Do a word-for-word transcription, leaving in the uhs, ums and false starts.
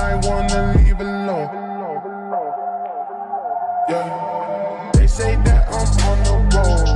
might wanna leave alone. Yeah, they say that I'm on the road.